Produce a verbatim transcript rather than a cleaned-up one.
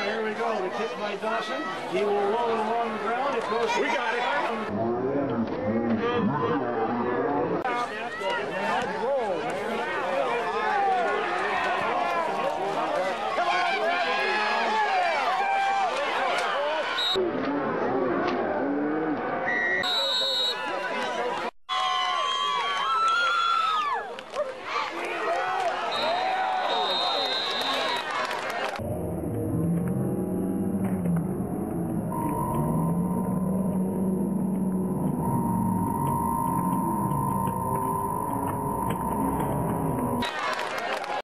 here we go. The kick by Dawson. He will roll it along the ground. It goes. We got it.